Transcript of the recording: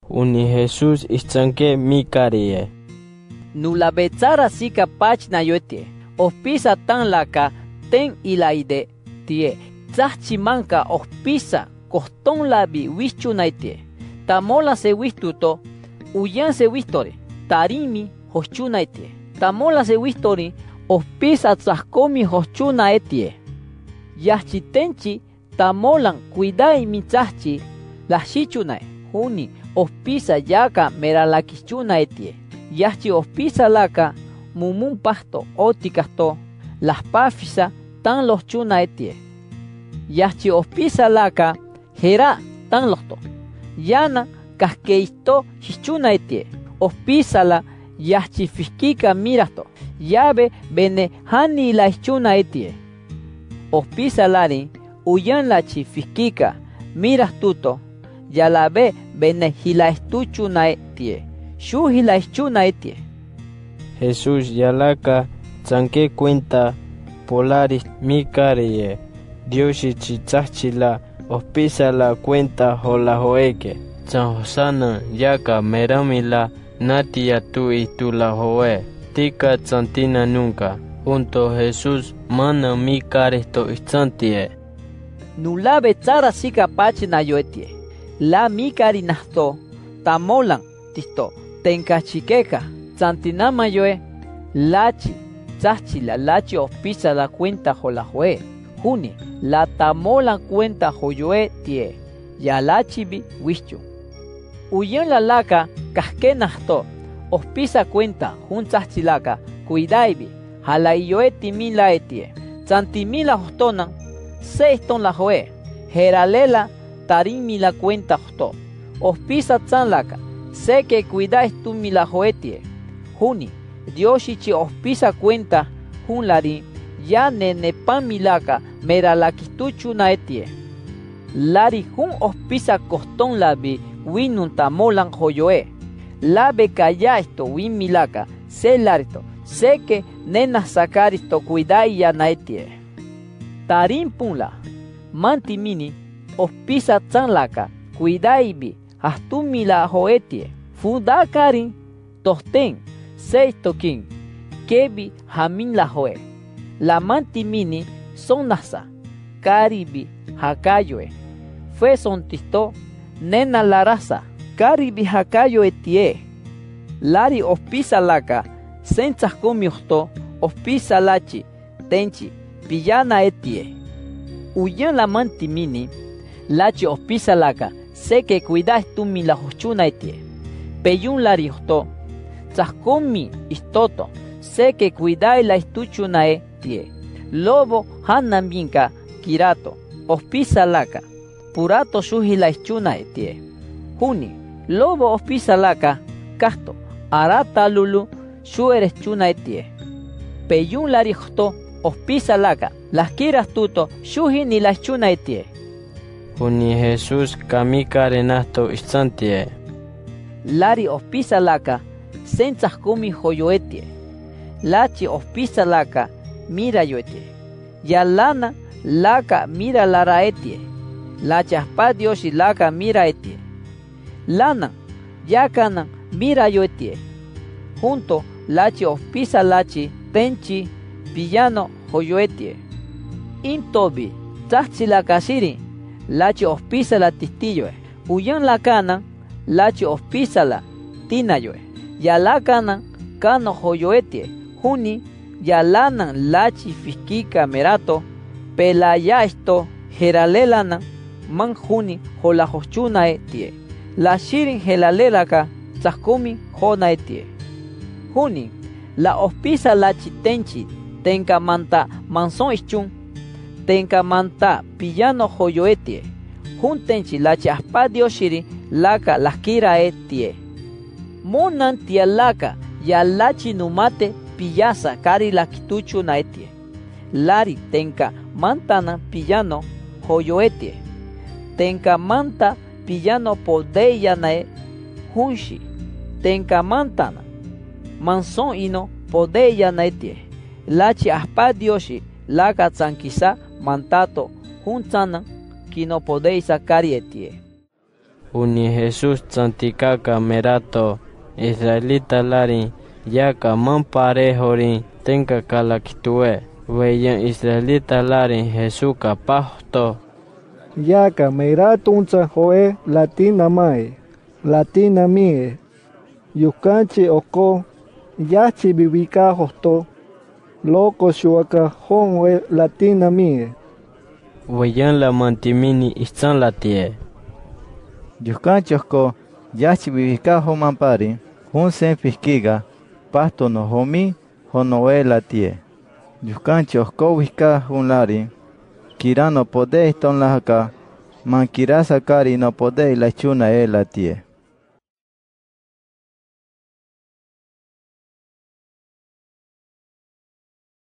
Uni Jesús istanque mi carie. Nula betsara sika pachna yote. Ospisa tan laka ten ilaide tie. Tzachchimanka ospisa coston labi wichunaite. Tamola se wistuto. Uyan se wistore. Tarimi hochunaite. Tamola se wistori. Ospisa tzahkomi hochunaetie. Yachitenchi tamolan cuidai mitzachi. La shichunai. Huni ospisa yaka meralakichunaetie. Yachi ospisa laka mumun pasto otikasto. Las pafisa tan los chunaetie. Yachi ospisa laka hera tan losto. Yana kaskeisto hichunaetie. Ospisa la yachi fiskika mirasto. Yabe bene hani la hichunaetie. Ospisa lari uyan la chifiskika mirastuto. Ya la ve bene hilaestuchunaetie. Shu hilaestuchunaetie. Jesús yalaka zanque cuenta polaris mi carie. Dios y chichachila ospisa la cuenta hola joeke. San Josana yaka meramila natia tu y tu la joe. Tika santina nunca. Junto Jesús mana mi caresto instantie. Nula betsara sika pachina yoetie. La mi carinasto tamolan tisto tenkachikeka. Santinama yoe lachi chachila lachi ospisa la cuenta hola joe. Juni la tamolan cuenta joyoe tie. Ya lachi bi wischu. Uyen la laka kaskenasto ospisa cuenta jun chachilaka cuidaibi. Hala yoe timila etie. Santimila hostonan seiston la joe. Heralela tarimi la cuenta hosto. Ospisa tsanlaka. Sé que cuidáis tu mila joetie. Juni, Dioshichi ospisa cuenta junlari, ya nene pan milaka, mera la kituchu naetie. Lari jun ospisa coston labi, winun tamolan joyoe. Labe kaya esto win milaka, se larito, sé que nena sakaristo cuidai ya naetie. Tarin punla, mantimini, ospisa tsanlaka, cuidaibi, astumila joetie. Fudakarin, tosten, seis tokin, kebi hamin la joe. La mantimini son nasa, caribi hakayoe. Fue son tisto, nena la raza, caribi hakayo etie. Lari ospisa laka, senchas comiosto, ospisa lachi, tenchi, pillana etie. Uyan la mantimini, lachi ospisa laka, sé que cuidas tu mi la hochuna etie. Peyun lariosto, tzascomi istoto, sé que cuidai la estuchunae tie. Lobo hanambinka kirato, ospisa laka, purato shuhi la estuchunae tie. Juni, lobo ospisa laka, casto, arata lulu, shu eres chunae tie. Peyun lariosto, ospisa laka, las kiras tuto, shuhi ni la estuchunae tie. Juni Jesús kamika renasto instantie. Lari ospisa laka, senchas komi joyoetie. Lachi ospisa laka, mira yoetie. Ya lana laka mira laraetie. Lachi aspa dioshi laka mira etie. Lana, yakana mira yoetie. Junto lachi ospisa lachi, tenchi, villano joyoetie. Intobi, tachi la kasiri, lachi ospisa la tistilloe. Uyan la cana, lachi ospisa la tinayoe. Ya la cana, cano joyoetie. Juni, ya lanan lachi fiskika merato. Pelaya esto, jeralelana, man juni, jola hochuna etie. La shirin jelalelaka, tzakumi jona etie. Juni, la ospisa lachi tenchi, tenka manta manson ischun. Tenka manta pillano joyoetie. Juntenchi lachi aspadio shiri laka laskira etie. Monan tia laka ya lachi numate pillasa kari lakituchu naetie. Lari tenka mantana pillano joyoetie. Tenka manta pillano podeya nae junshi. Tenka mantana manson ino podeya naetie. Lachi aspadio shi laka tsankisa mantato juntana que no podéis sacar etie. uni Jesús santicaca merato Israelita larin yaka mamparejorin tenka kalakitue weyan Israelita larin Jesús kapahto yaka meratunza joe latina mae latina mie yukanchi oko yachi bibika hosto loco shuaka honwe latina mie weyan la mantimini istan latie yukanchoko yachi bibika homampari hun sen fiskiga pasto no homi honoe latie yukanchoko wika hun lari kirano pode ton lahaka man kirasa kari no pode la chuna latie